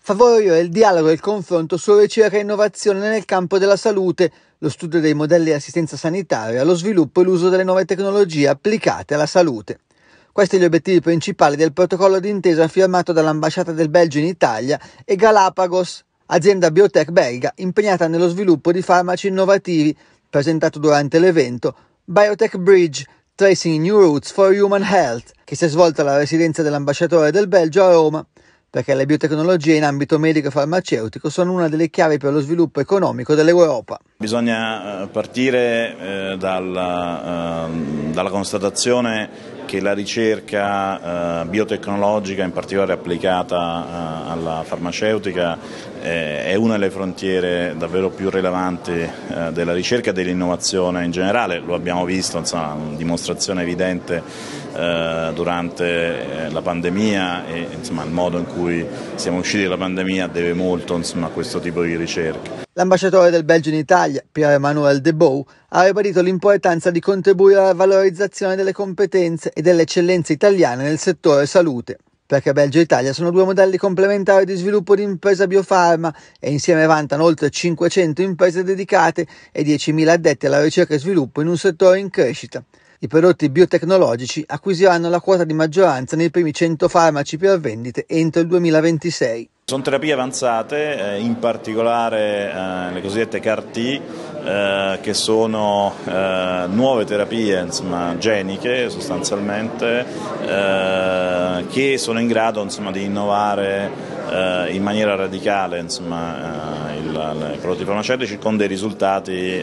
Favorire il dialogo e il confronto su ricerca e innovazione nel campo della salute, lo studio dei modelli di assistenza sanitaria, lo sviluppo e l'uso delle nuove tecnologie applicate alla salute. Questi gli obiettivi principali del protocollo d'intesa firmato dall'Ambasciata del Belgio in Italia e Galapagos, azienda biotech belga impegnata nello sviluppo di farmaci innovativi, presentato durante l'evento Biotech Bridge Tracing New Routes for Human Health, che si è svolta alla residenza dell'ambasciatore del Belgio a Roma, perché le biotecnologie in ambito medico e farmaceutico sono una delle chiavi per lo sviluppo economico dell'Europa. Bisogna partire dalla constatazione che la ricerca biotecnologica, in particolare applicata alla farmaceutica, è una delle frontiere davvero più rilevanti della ricerca e dell'innovazione in generale. Lo abbiamo visto, insomma, una dimostrazione evidente durante la pandemia e insomma, il modo in cui siamo usciti dalla pandemia deve molto insomma, a questo tipo di ricerche. L'ambasciatore del Belgio in Italia, Pierre-Emmanuel Debou, ha ribadito l'importanza di contribuire alla valorizzazione delle competenze e delle eccellenze italiane nel settore salute, perché Belgio e Italia sono due modelli complementari di sviluppo di impresa biofarma e insieme vantano oltre 500 imprese dedicate e 10.000 addetti alla ricerca e sviluppo in un settore in crescita. I prodotti biotecnologici acquisiranno la quota di maggioranza nei primi 100 farmaci per vendite entro il 2026. Sono terapie avanzate, in particolare le cosiddette CAR-T, che sono nuove terapie insomma, geniche sostanzialmente, che sono in grado insomma, di innovare in maniera radicale insomma, i prodotti farmaceutici con dei risultati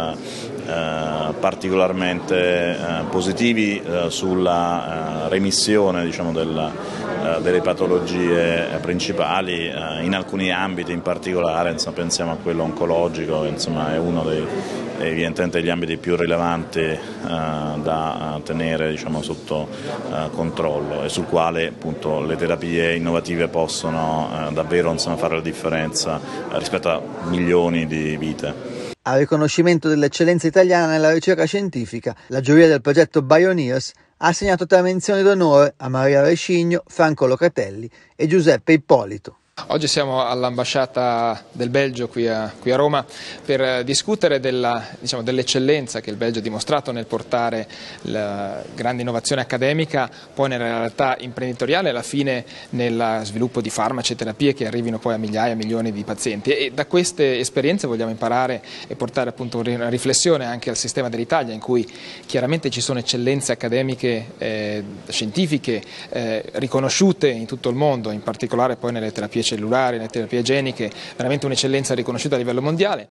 particolarmente positivi sulla remissione diciamo, delle patologie principali in alcuni ambiti, in particolare insomma, pensiamo a quello oncologico, insomma, è uno evidentemente degli ambiti più rilevanti da tenere diciamo, sotto controllo e sul quale appunto, le terapie innovative possono davvero insomma, fare la differenza rispetto a milioni di vite. A riconoscimento dell'eccellenza italiana nella ricerca scientifica, la giuria del progetto Bioneers ha assegnato 3 menzioni d'onore a Maria Rescigno, Franco Locatelli e Giuseppe Ippolito. Oggi siamo all'ambasciata del Belgio qui a Roma per discutere dell'eccellenza che il Belgio ha dimostrato nel portare la grande innovazione accademica poi nella realtà imprenditoriale e alla fine nel sviluppo di farmaci e terapie che arrivino poi a migliaia, milioni di pazienti. E da queste esperienze vogliamo imparare e portare appunto una riflessione anche al sistema dell'Italia, in cui chiaramente ci sono eccellenze accademiche, scientifiche riconosciute in tutto il mondo, in particolare poi nelle terapie cellulari, nelle terapie geniche, veramente un'eccellenza riconosciuta a livello mondiale.